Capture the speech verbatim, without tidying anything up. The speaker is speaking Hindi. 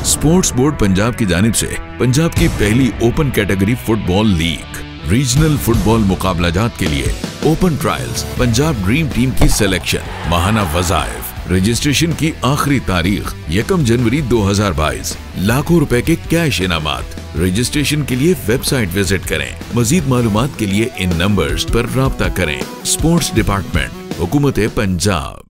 स्पोर्ट्स बोर्ड पंजाब की जानिब से पंजाब की पहली open category football league regional football मुकाबलाजात के लिए open trials, Punjab dream team की सिलेक्शन, माहाना वज़ाइफ, रजिस्ट्रेशन की आखिरी तारीख यकम जनवरी दो हजार बाईस। लाखों रुपए के कैश इनामात। रजिस्ट्रेशन के लिए वेबसाइट विजिट करें। मजीद मालूमात के लिए इन नंबर्स पर राब्ता करें। स्पोर्ट्स डिपार्टमेंट, हुकूमत पंजाब।